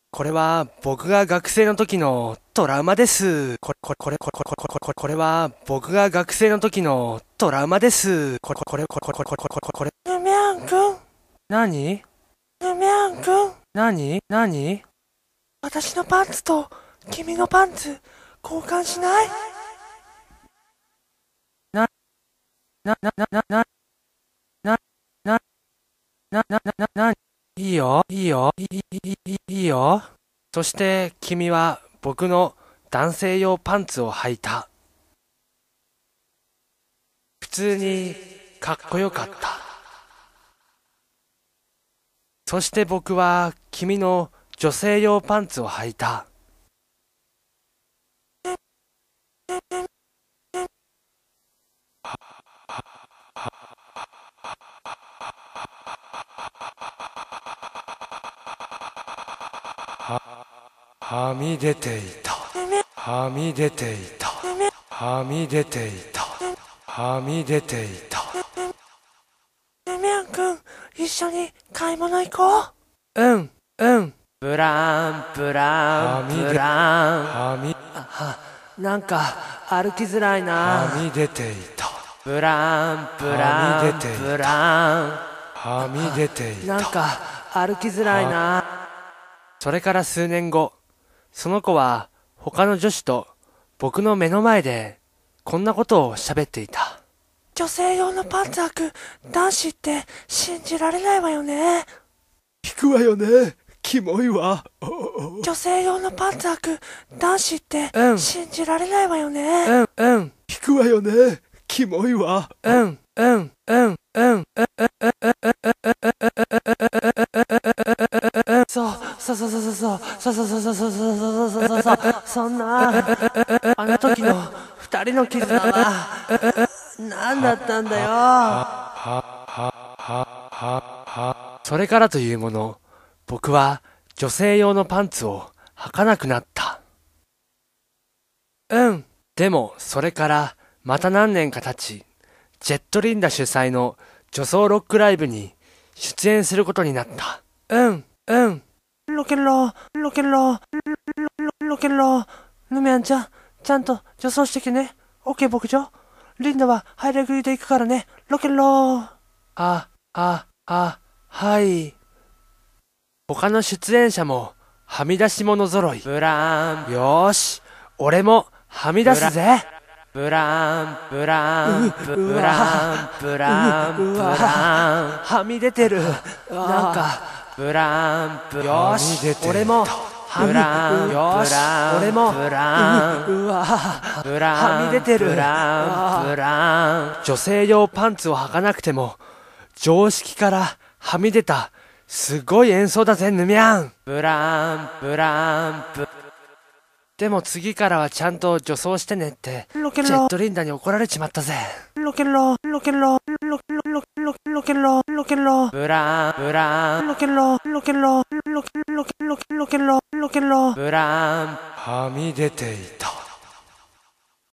これは僕が学生の時のトラウマです。これは僕が学生の時のトラウマです。これ。 ぬみゃんくん、 何ぬみゃんくん、 何私のパンツと君のパンツ交換しない？ な、な、な、な、な、な、な、な、な、な、な、いいよ、いいよ、いいよ。そして君は僕の男性用パンツを履いた。普通にかっこよかった。そして僕は君の女性用パンツを履いた。はみ出ていた。はみ出ていた。はみ出ていた。はみ出ていた。 ぬみゃんくん、一緒に買い物行こう。 うん。 ブラン、ブラン、ブラン。なんか歩きづらいな。 はみ出ていた。 ブラン、ブラン、ブラン。 はみ出ていた。 なんか歩きづらいな。 それから数年後、その子は他の女子と僕の目の前でこんなことを喋っていた。 女性用のパンツ履く男子って信じられないわよね。 引くわよね。キモいわ。 女性用のパンツ履く男子って信じられないわよね。 引くわよね。キモいわ。 そんな、あの時の二人の絆は、何だったんだよ。 それからというもの、僕は女性用のパンツを履かなくなった。でも、それからまた何年か経ち、ジェットリンダ主催の女装ロックライブに出演することになった。 ロケンロー、ロケンロー、ロケンロー。ヌメアンちゃん、ちゃんと女装してきてね。オッケー牧場。リンダはハイレグリで行くからね。ロケンロー。 はい。他の出演者もはみ出し物揃い。 ブラン、 よーし、俺もはみ出すぜ。 ブラン、ブラン、ブラン、ブラン、ブラン。 はみ出てる。 なんか、ブラン、ブラン。 よし、俺も。 ブラン、 よし、俺も。 ブラン、ブラン、 はみ出てる。 ブラン、ブラン。 女性用パンツを履かなくても、常識からはみ出た、すごい演奏だぜ、ヌミャン。 ブラン、ブラン、 でも次からはちゃんと女装してねって、ジェットリンダに怒られちまったぜ。 ロケンロー、ロケンロー、ロケンロー、ロケンロー、ロケンロー、ブラン、ブラン、ロケンロー、ロケンロー、ロケンロー、ロケンロー、ロケンロー、 ブラン、はみ出ていた。